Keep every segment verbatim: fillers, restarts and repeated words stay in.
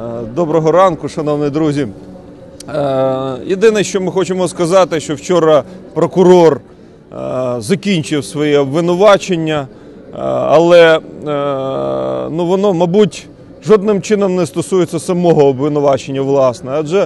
Доброго ранку, шановні друзі. Єдине, що ми хочемо сказати, що вчора прокурор закінчив своє обвинувачення, але ну, воно, мабуть, жодним чином не стосується самого обвинувачення, власне. Адже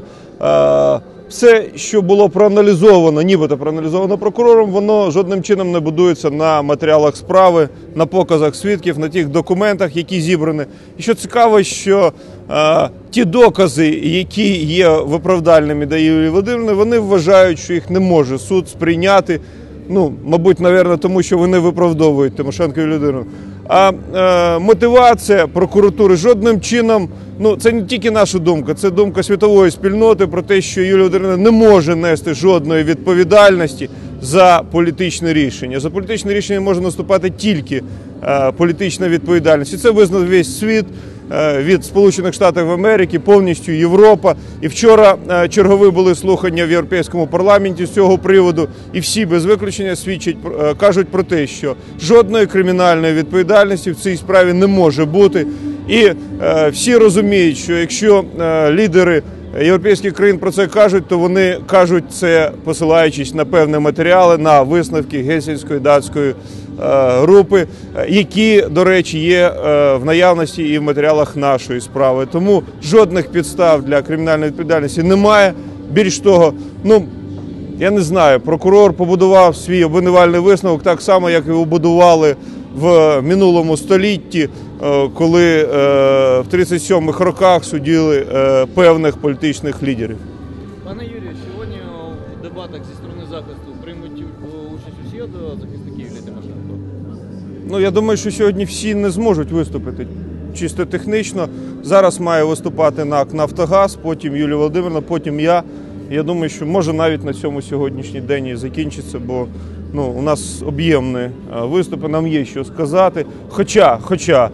все, що було проаналізовано, нібито проаналізовано прокурором, воно жодним чином не будується на матеріалах справи, на показах свідків, на тих документах, які зібрані. І що цікаво, що е, ті докази, які є виправдальними для Юлії Володимирівни, вони вважають, що їх не може суд сприйняти, ну, мабуть, навірно, тому що вони виправдовують Тимошенко Юлію Володимирівну. А е, мотивація прокуратури жодним чином, ну це не тільки наша думка, це думка світової спільноти про те, що Юлія Володимирівна не може нести жодної відповідальності за політичне рішення. За політичне рішення може наступати тільки е, політична відповідальність. І це визнав весь світ, е, від Сполучених Штатів Америки, повністю Європа. І вчора е, чергові були слухання в Європейському парламенті з цього приводу, і всі без виключення свідчать, е, кажуть про те, що жодної кримінальної відповідальності в цій справі не може бути. І е, всі розуміють, що якщо е, лідери європейських країн про це кажуть, то вони кажуть це, посилаючись на певні матеріали, на висновки Гельсінської датської е, групи, які, до речі, є е, в наявності і в матеріалах нашої справи. Тому жодних підстав для кримінальної відповідальності немає. Більш того, ну, я не знаю, прокурор побудував свій обвинувальний висновок так само, як його будували в минулому столітті, коли в тридцять сьомих роках судили певних політичних лідерів. Пане Юрію, сьогодні в дебатах зі сторони захисту приймуть участь усі захисники Юлії Тимошенко? Ну, я думаю, що сьогодні всі не зможуть виступити чисто технічно. Зараз має виступати НАК «Нафтогаз», потім Юлія Володимирівна, потім я. Я думаю, що може навіть на цьому сьогоднішній день і закінчиться, бо ну, у нас об'ємні виступи, нам є що сказати. Хоча, хоча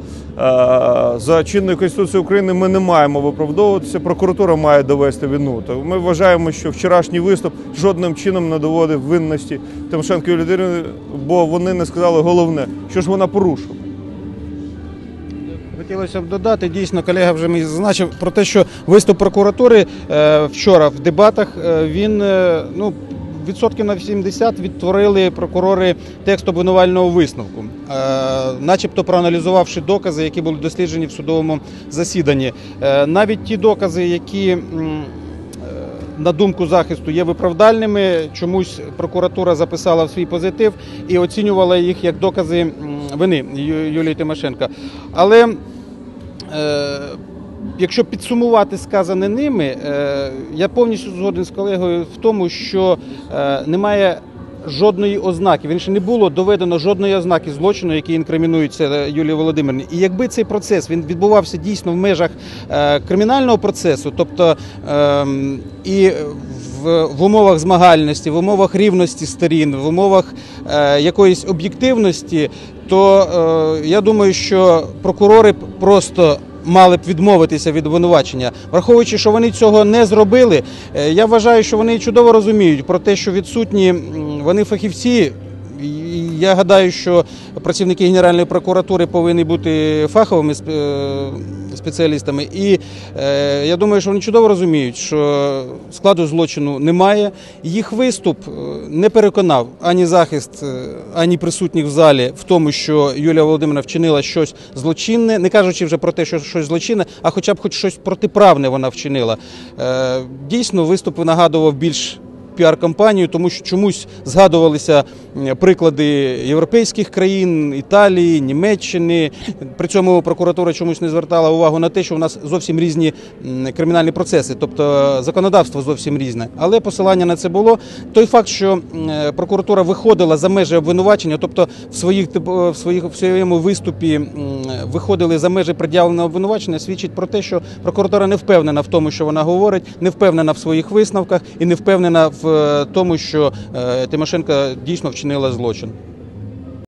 за чинною Конституцією України ми не маємо виправдовуватися, прокуратура має довести вину. То ми вважаємо, що вчорашній виступ жодним чином не доводив винності Тимошенко Юлії Володимирівни, бо вони не сказали головне, що ж вона порушила. Хотілося б додати, дійсно, колега вже мені зазначив про те, що виступ прокуратури е, вчора в дебатах, е, він, е, ну, відсотків на вісімдесят відтворили прокурори текст обвинувального висновку, е, начебто проаналізувавши докази, які були досліджені в судовому засіданні. Е, навіть ті докази, які, м, на думку захисту, є виправдальними, чомусь прокуратура записала в свій позитив і оцінювала їх як докази вини Юлії Тимошенко. Але е, якщо підсумувати сказане ними, е, я повністю згоден з колегою в тому, що е, немає жодної ознаки, він ще не було доведено жодної ознаки злочину, який інкримінується Юлії Володимирівні. І якби цей процес він відбувався дійсно в межах е, кримінального процесу, тобто е, і в, в умовах змагальності, в умовах рівності сторін, в умовах е, якоїсь об'єктивності, то е, я думаю, що прокурори просто мали б відмовитися від обвинувачення. Враховуючи, що вони цього не зробили, я вважаю, що вони чудово розуміють про те, що відсутні вони фахівці. Я гадаю, що працівники Генеральної прокуратури повинні бути фаховими спеціалістами. І е, я думаю, що вони чудово розуміють, що складу злочину немає. Їх виступ не переконав ані захист, ані присутніх в залі в тому, що Юлія Володимирівна вчинила щось злочинне, не кажучи вже про те, що щось злочинне, а хоча б хоч щось протиправне вона вчинила. Е, дійсно, виступ нагадував більш піар-кампанію, тому що чомусь згадувалися приклади європейських країн, Італії, Німеччини. При цьому прокуратура чомусь не звертала увагу на те, що у нас зовсім різні кримінальні процеси, тобто законодавство зовсім різне. Але посилання на це було. Той факт, що прокуратура виходила за межі обвинувачення, тобто в, своїх, в, своїх, в своєму виступі виходили за межі пред'явленого обвинувачення, свідчить про те, що прокуратура не впевнена в тому, що вона говорить, не впевнена в своїх висновках і не впевнена в в тому, що Тимошенко дійсно вчинила злочин.